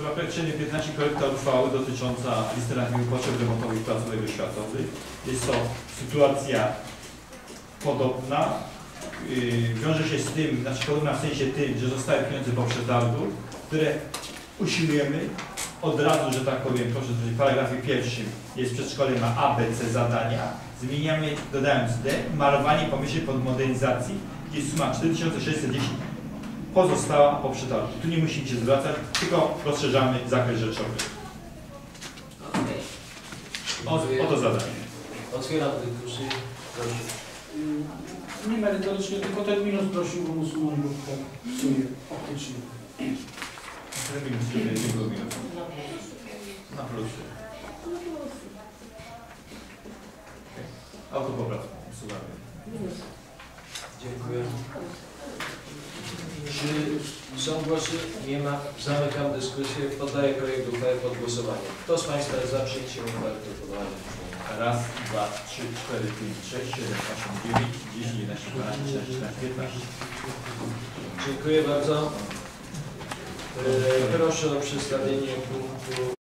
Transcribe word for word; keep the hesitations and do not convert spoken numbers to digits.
Zaprojektowanie piętnaście projekta uchwały dotycząca listy rankingu potrzeb remontowych placówek oświatowych. Jest to sytuacja podobna. Yy, wiąże się z tym, znaczy podobna w sensie tym, że zostały pieniądze po przetargu, które usiłujemy od razu, że tak powiem, proszę zwrócić, w paragrafie pierwszym jest przedszkole ma A, B, C zadania. Zmieniamy, dodając D, malowanie pomyślnie pod modernizacji, gdzie suma cztery tysiące sześćset dziesięć pozostała po przetargu. Tu nie musimy się zwracać, tylko rozszerzamy zakres rzeczowy. O, o to zadanie. Otwieram dyskusję. Proszę. Nie merytorycznie, tylko ten minus prosiłbym usunąć, bo tak psuje optycznie. Ten minus, nie było minus. Na plusie. Autopoprawkę usuwamy. Dziękuję. Czy są głosy? Nie ma. Zamykam dyskusję. Poddaję projekt uchwały pod głosowanie. Kto z Państwa jest za przyjęciem uchwały pod głosowanie? Raz, dwa, trzy, cztery, pięć, sześć, siedem, osiem, dziewięć, dziesięć, jedenaście, dwanaście, trzynaście, czternaście, piętnaście. Dziękuję bardzo. Proszę o przedstawienie punktu